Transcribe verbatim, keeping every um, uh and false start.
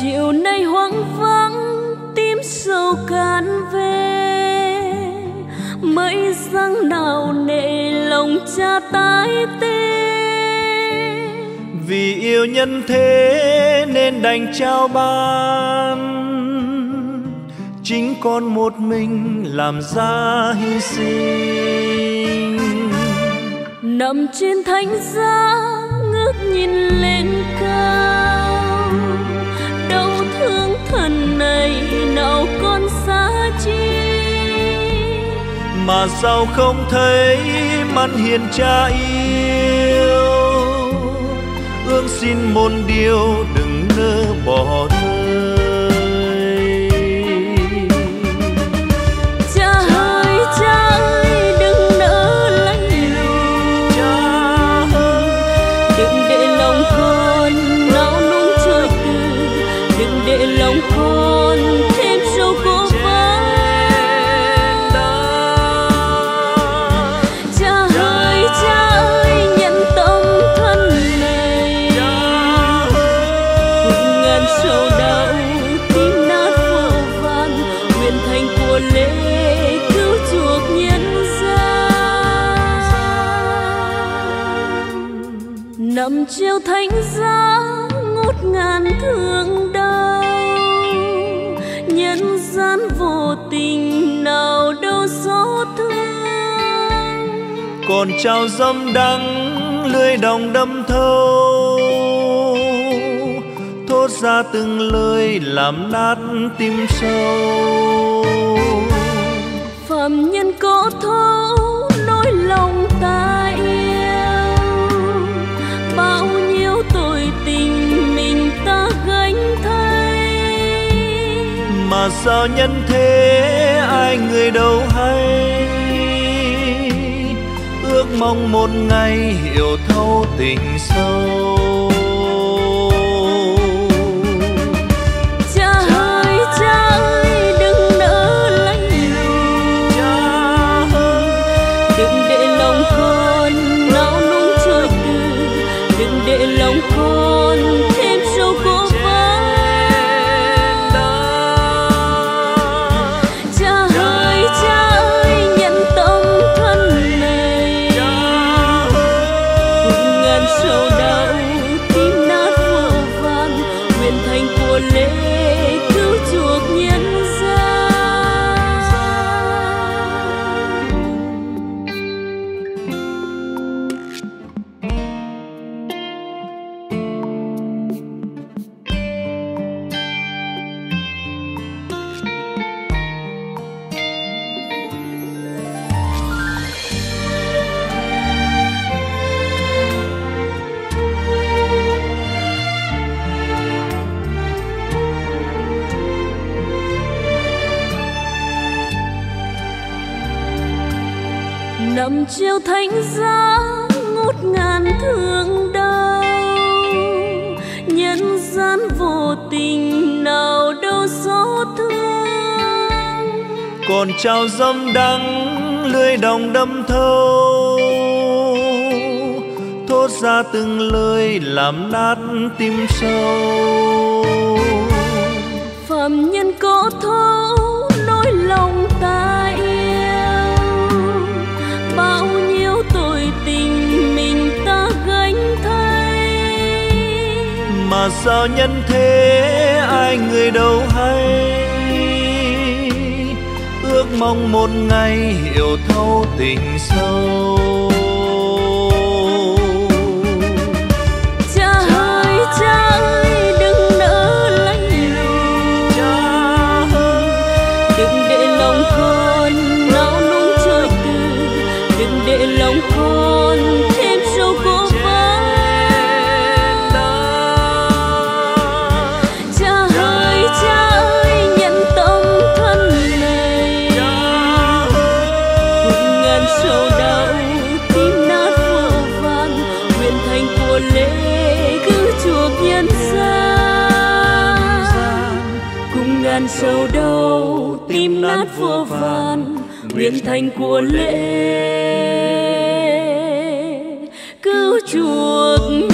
chiều nay hoang vắng tím sâu cạn về, mấy răng nào nệ lòng cha tái tê. Vì yêu nhân thế nên đành trao ban, chính con một mình làm ra hy sinh. Nằm trên thánh giá ngước nhìn lên cao, đau thương thần này nào con xa chi. Mà sao không thấy mắt hiền cha yêu, ước xin một điều đừng nỡ bỏ rơi. Cha ơi cha ơi đừng nỡ lạnh lùng, Cha ơi đừng để lòng con nao núng trôi từ, đừng để lòng con thêm sâu cố vấn. Cha ơi cha ơi nhận tâm thân này, cùng ngàn sầu đau tim nát vô vàn, nguyện thành của lễ cứu chuộc nhân gian. Nằm treo thánh giá ngút ngàn thương đau, nhân gian vô tình nào đâu xót thương. còn trao dâm đắng lưỡi đồng đâm thâu, thốt ra từng lời làm nát tim sâu. Phạm nhân có thấu nỗi lòng ta yêu, bao nhiêu tội tình mình ta gánh thay. Mà sao nhân thế ai người đâu hay, ước mong một ngày hiểu thấu tình sâu. Cha ơi cha ơi đừng nỡ lạnh lùng, đừng để lòng con nao núng trôi từ, đừng để lòng con thêm sâu cố vấn. Cha ơi cha ơi nhận tâm thân này, cùng ngàn sầu đau tim nát vô vàn, nguyện thành của lễ cứu chuộc nhân gian. Nằm treo thánh giá ngút ngàn thương đau, nhân gian vô tình nào đâu xót thương. Còn trao dâm đắng lưỡi đồng đâm thâu, thốt ra từng lời làm nát tim sâu. Phạm nhân có thấu nỗi lòng ta yêu, bao nhiêu tội tình mình ta gánh thay. Mà sao nhân thế ai người đâu hay, ước mong một ngày hiểu thấu tình sâu. Cha ơi cha ơi đừng nỡ lạnh lùng, đừng để lòng con nao núng trôi từ, đừng để lòng con thêm sâu cố vấn. Cha ơi cha ơi nhận tâm thân này, cùng ngàn sầu đau tim nát vô vàn, nguyện thành của lễ cứu chuộc nhân gian. Cùng ngàn sầu đau tim nát vô vàn, nguyện thành của lễ cứu chuộc